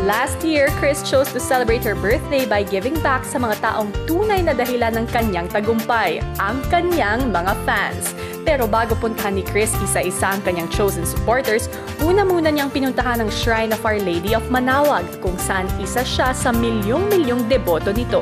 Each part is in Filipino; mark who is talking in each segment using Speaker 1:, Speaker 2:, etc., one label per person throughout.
Speaker 1: Last year, Kris chose to celebrate her birthday by giving back sa mga taong tunay na dahilan ng kanyang tagumpay, ang kanyang mga fans. Pero bago puntahan ni Kris isa-isa ang kanyang chosen supporters, una muna niyang pinuntahan ang Shrine of Our Lady of Manaoag kung saan isa siya sa milyong-milyong deboto nito.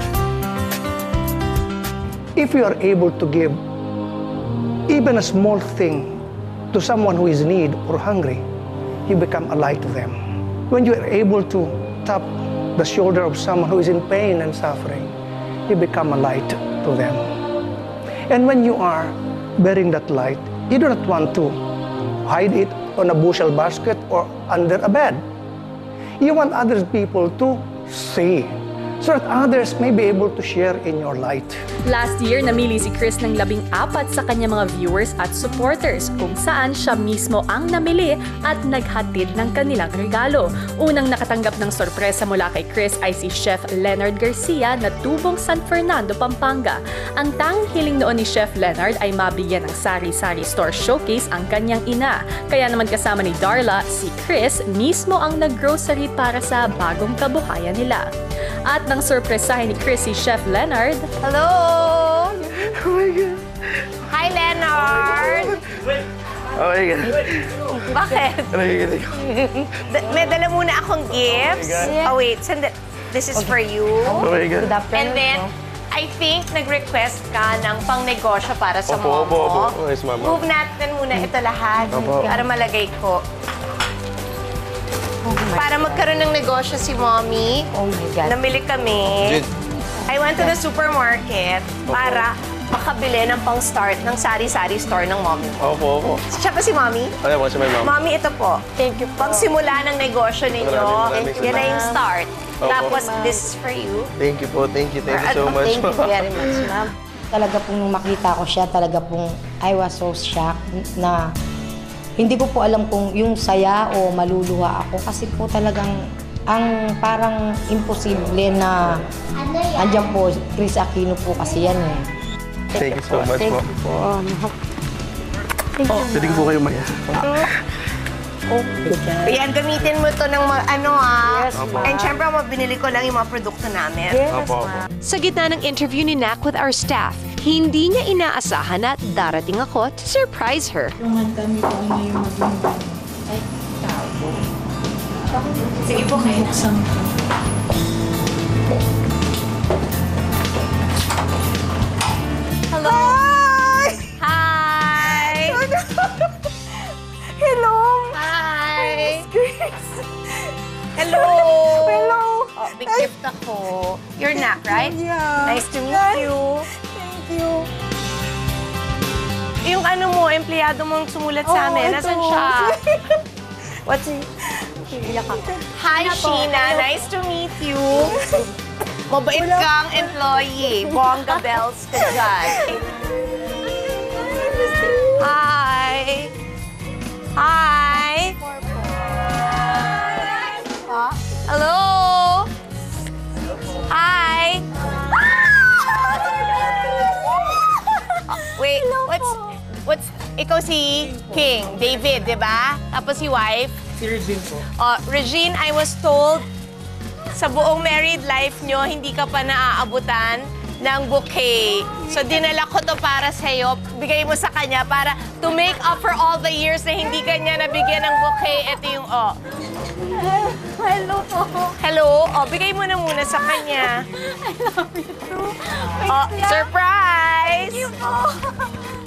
Speaker 2: If you are able to give even a small thing to someone who is in need or hungry, you become a light to them. When you are able to tap the shoulder of someone who is in pain and suffering, you become a light to them. And when you are bearing that light, you do not want to hide it on a bushel basket or under a bed. You want other people to see, so that others may be able to share in your light.
Speaker 1: Last year, namili si Kris ng 14 sa kanyang mga viewers at supporters kung saan siya mismo ang namili at naghatid ng kanilang regalo. Unang nakatanggap ng sorpresa mula kay Kris ay si Chef Leonard Garcia na tubong San Fernando, Pampanga. Ang tanging hiling noon ni Chef Leonard ay mabigyan ng sari-sari store showcase ang kanyang ina. Kaya naman kasama ni Darla, si Kris mismo ang nag-grocery para sa bagong kabuhayan nila. At nang sorpresahin ni Kris si Chef Leonard.
Speaker 3: Hello!
Speaker 2: Oh my God!
Speaker 3: Hi, Leonard!
Speaker 2: Oh my God!
Speaker 3: Bakit? May dala muna akong gifts.
Speaker 2: Oh
Speaker 3: Oh, wait. This is for you.
Speaker 2: Oh my God!
Speaker 3: And then, I think nag-request ka ng pang-negosyo para sa mom mo.
Speaker 2: Opo. Yes, mama.
Speaker 3: Move natin muna ito lahat para malagay ko. Para magkaroon ng negosyo si Mommy.
Speaker 4: Oh my God.
Speaker 3: Namili kami. I went to the supermarket para makabili ng pang-start ng sari-sari store ng Mommy mo.
Speaker 2: Opo.
Speaker 3: Siya pa si Mommy?
Speaker 2: Ay, mo si my mom.
Speaker 3: Mommy, ito po.
Speaker 4: Thank you po.
Speaker 3: Pagsimula ng negosyo ninyo,
Speaker 2: Maraming
Speaker 3: yan na yung start.
Speaker 2: Opo.
Speaker 3: Tapos, this is for you.
Speaker 2: Thank you po. Thank you so much.
Speaker 4: Thank you very much, ma'am. Talaga pong nung makita ko siya, talaga pong I was so shocked na hindi ko po alam kung yung saya o maluluha ako kasi po talagang ang parang imposible na andyan po, Kris Aquino po kasi yan eh.
Speaker 2: Thank you so much po.
Speaker 4: Thank you po.
Speaker 2: Pwede ko po kayo maya.
Speaker 3: Ayan, gamitin mo to ng
Speaker 4: Yes, ma'am.
Speaker 3: And syempre, binili ko lang yung mga produkto namin.
Speaker 4: Yes, ma'am.
Speaker 5: Sa gitna ng interview ni Nak with our staff, hindi niya inaasahan na darating ako to surprise her.
Speaker 6: Tulungan kami kung ano yung maging ay, tao po.
Speaker 3: Sige po kayo.
Speaker 6: Buksan ko.
Speaker 3: Hello! Hi! Hello! Hi! Hello!
Speaker 4: Hello!
Speaker 3: Oh, big gift ako. You're Nak, right?
Speaker 4: Yeah.
Speaker 3: Nice to meet you.
Speaker 4: Thank you.
Speaker 3: Yung ano mo, empleyado mong sumulat sa amin.
Speaker 4: ito.
Speaker 3: Nasaan siya?
Speaker 4: What's it? Iyak ako.
Speaker 3: Hi, Sheena. Nice to meet you. Mabait kang employee. Bongga bells ka dyan. Hi. Hi. Hello. Hi. Wait, what's ikaw si King, David, di ba? Tapos si wife?
Speaker 6: Si Regine po.
Speaker 3: Regine, I was told sa buong married life nyo, hindi ka pa naaabutan ng bouquet. So, dinala ko to para sa'yo. Bigay mo sa kanya para to make up for all the years na hindi kanya nabigyan ng bouquet. Ito yung,
Speaker 4: Hello po.
Speaker 3: Hello? Bigay mo na muna sa kanya.
Speaker 4: I love you too.
Speaker 3: Surprise!
Speaker 4: Thank you po.